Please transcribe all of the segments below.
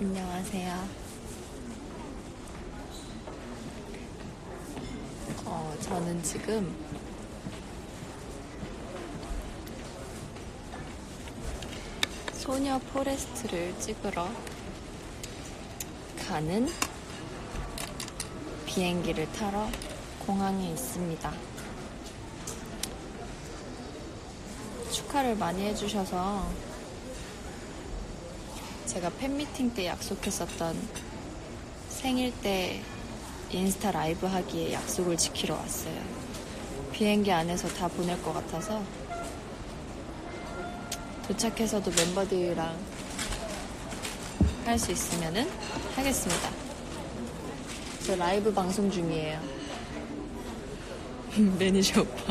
안녕하세요. 저는 지금 소녀 포레스트를 찍으러 가는 비행기를 타러 공항에 있습니다. 축하를 많이 해주셔서 제가 팬미팅 때 약속했었던 생일 때 인스타 라이브 하기에 약속을 지키러 왔어요. 비행기 안에서 다 보낼 것 같아서 도착해서도 멤버들이랑 할 수 있으면은 하겠습니다. 저 라이브 방송 중이에요. 매니저 오빠.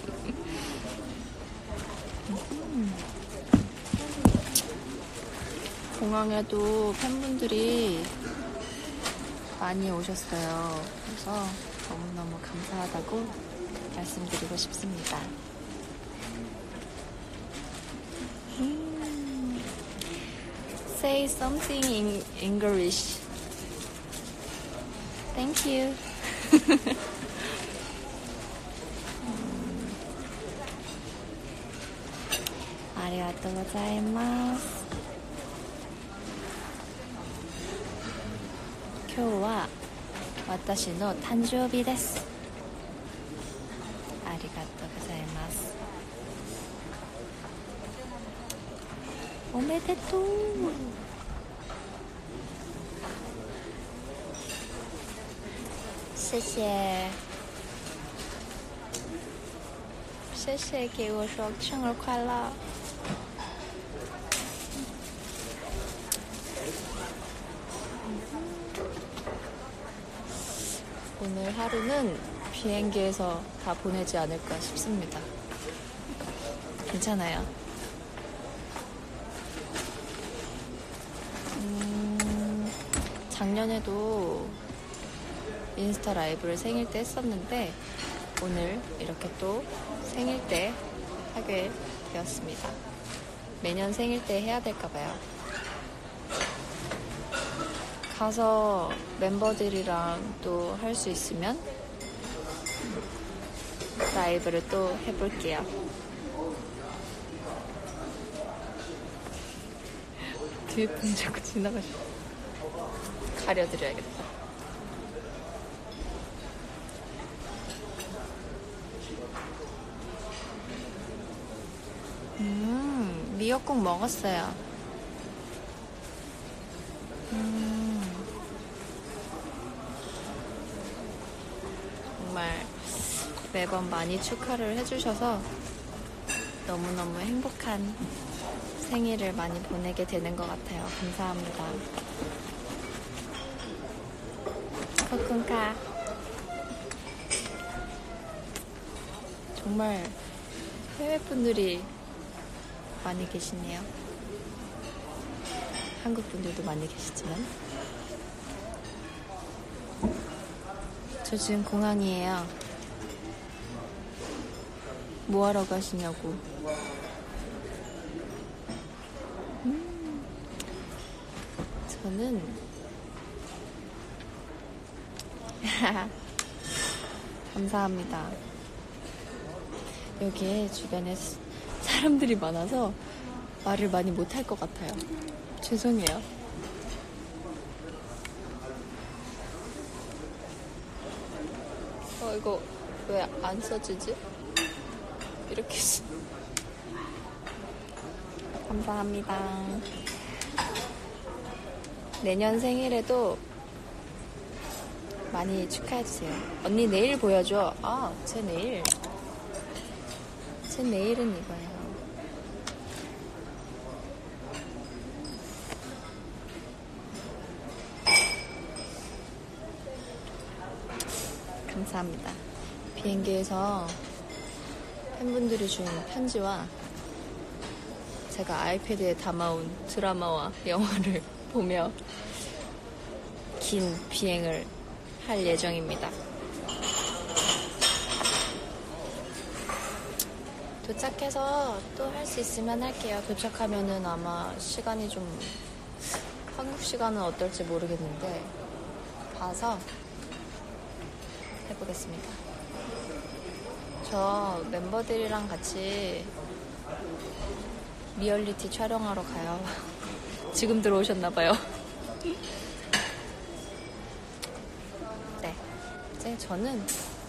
공항에도 팬분들이 많이 오셨어요. 그래서 너무너무 감사하다고 말씀드리고 싶습니다. Say something in English. Thank you. 아리가또 고자이마스. 今日は私の誕生日です。ありがとうございます。おめでとう。谢谢。谢谢给我说生日快乐。 오늘 하루는 비행기에서 다 보내지 않을까 싶습니다. 괜찮아요. 작년에도 인스타 라이브를 생일 때 했었는데 오늘 이렇게 또 생일 때 하게 되었습니다. 매년 생일 때 해야 될까봐요. 가서 멤버들이랑 또 할 수 있으면 라이브를 또 해볼게요. 뒤에 분이 자꾸 지나가셔. 가려드려야겠다. 미역국 먹었어요. 정말 매번 많이 축하를 해주셔서 너무너무 행복한 생일을 많이 보내게 되는 것 같아요. 감사합니다. 코쿤카. 정말 해외분들이 많이 계시네요. 한국분들도 많이 계시지만 저 지금 공항이에요. 뭐 하러 가시냐고. 저는 감사합니다. 여기에 주변에 사람들이 많아서 말을 많이 못할 것 같아요. 죄송해요. 이거 왜 안 써지지? 이렇게 감사합니다. 내년 생일에도 많이 축하해주세요. 언니 내일 보여줘. 제 내일. 제 내일은 이거예요. 감사합니다. 비행기에서 팬분들이 준 편지와 제가 아이패드에 담아온 드라마와 영화를 보며 긴 비행을 할 예정입니다. 도착해서 또 할 수 있으면 할게요. 도착하면은 아마 시간이 좀 한국 시간은 어떨지 모르겠는데 봐서 해보겠습니다. 저 멤버들이랑 같이 리얼리티 촬영하러 가요. 지금 들어오셨나봐요. 네, 이제 저는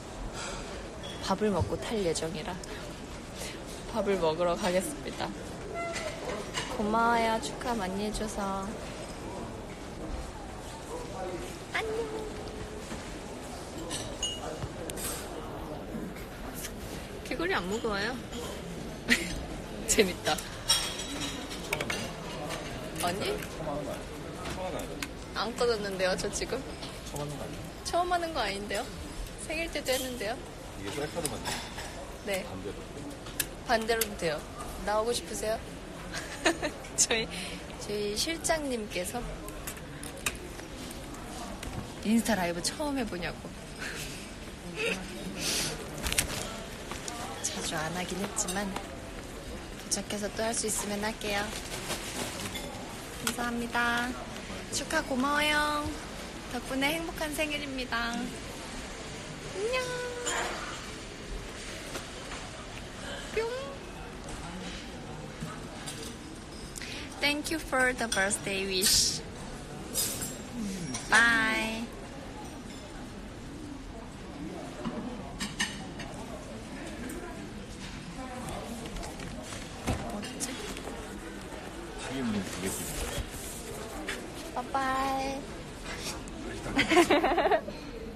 밥을 먹고 탈 예정이라 밥을 먹으러 가겠습니다. 고마워요. 축하 많이 해줘서. 안녕. 개구리 안 무거워요. 재밌다. 아니? 안 꺼졌는데요, 저 지금? 처음 하는 거 아니야? 처음 하는 거 아닌데요? 생일 때도 했는데요? 이게 셀카로 만든 네. 반대로. 반대로도 돼요. 나오고 싶으세요? 저희 실장님께서 인스타 라이브 처음 해보냐고. 자주 안 하긴 했지만 도착해서 또 할 수 있으면 할게요. 감사합니다. 축하 고마워요. 덕분에 행복한 생일입니다. 안녕. 뿅. Thank you for the birthday wish. Bye. 뭐지? 튀김 두개 주 Bye bye.